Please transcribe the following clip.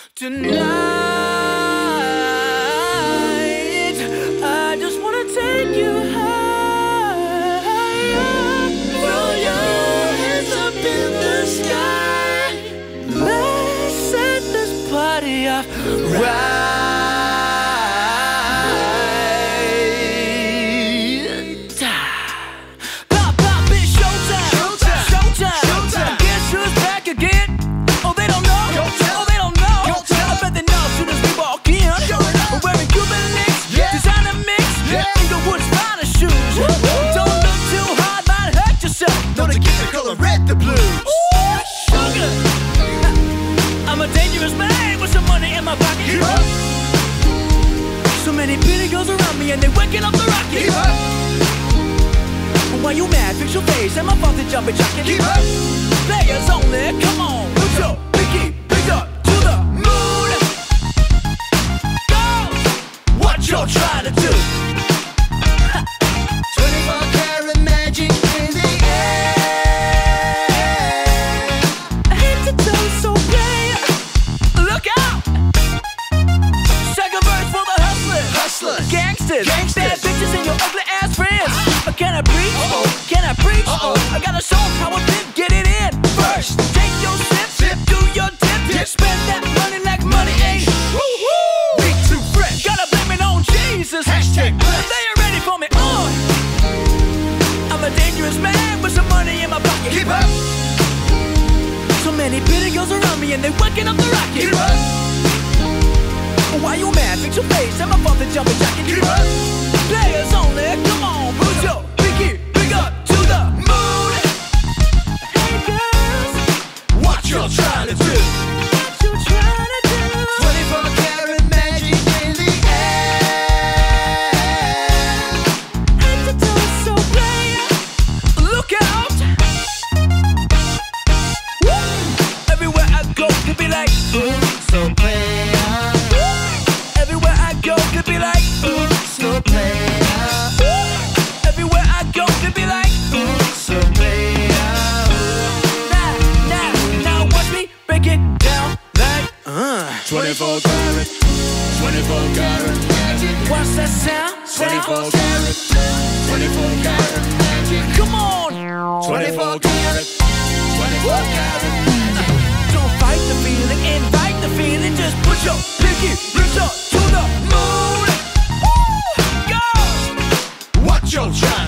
Tonight, I just wanna take you high. Throw your hands up in the sky. Let's set this party off right. Pop, pop, it's showtime. Showtime. Showtime. Showtime. Guess who's back again? Oh, they don't know. Oh, they don't know. I bet they know soon as we walk in. We're wearing Cuban links, designer mix, Inglewood's finest shoes. Don't look too hard, might hurt yourself. Know to keep the color red, the blues. Sugar. I'm a dangerous man with some money in my pocket. So many pretty girls around me and they're waking up the rocket. But why you mad? Fix your face. I'm about to jump and jacket. Players only, come on. Put your pinky finger to the moon. Girls, what you're trying to do? 24 karat magic in the air. Head to toe, so play. Look out! Second verse for the hustlers, gangsters, bad bitches and your ugly ass friends. Can I preach? Can I preach? I got a song, how I did get it in. First, take your sip, do your dip, spend that money like money ain't. We too fresh. Gotta blame it on Jesus. Hashtag blessed. They are ready for me. I'm a dangerous man with some money in my pocket. Keep up. So many pretty girls around me and they waking up the rocket. Keep up. Why you mad? Fix your face. I'm about to jump and jacket. Keep up. Players only. Come on, put your pinky finger to the moon. Hey girls, What you're trying to do? what you trying to do? 24 karat magic in the air. Head to toe, so play. Look out! Woo! Everywhere I go, could be like. So play Everywhere I go, could be like. so play Everywhere I go, could be like. so play Now watch me break it down like. 24 karat, 24 karat magic. What's that sound? 24 karat, 24 karat magic. Come on! 24 karat, 24 karat. Don't fight the feeling, invite the feeling. Just put your pinky finger to the moon. Woo! Girls, What you're trying